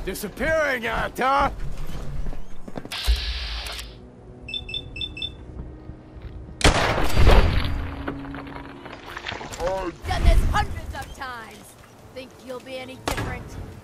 Disappearing act, huh? Done this hundreds of times. Think you'll be any different?